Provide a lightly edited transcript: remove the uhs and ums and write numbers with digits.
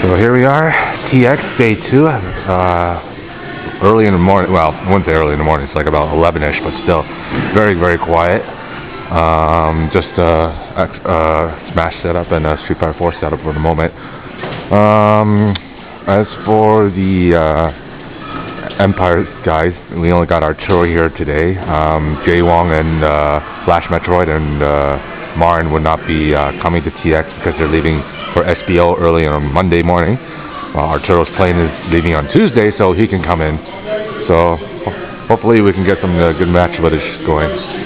So here we are, TX day 2. Early in the morning. Well, I wouldn't say early in the morning. It's like about 11ish, but still very, very quiet. Just Smash setup and a Street Fighter 4 setup for the moment. As for the Empire guys, we only got artillery here today. Jay Wong and Flash Metroid and Marin would not be coming to TX because they're leaving for SBO early on Monday morning. Arturo's plane is leaving on Tuesday, so he can come in. So hopefully we can get some good match footage going.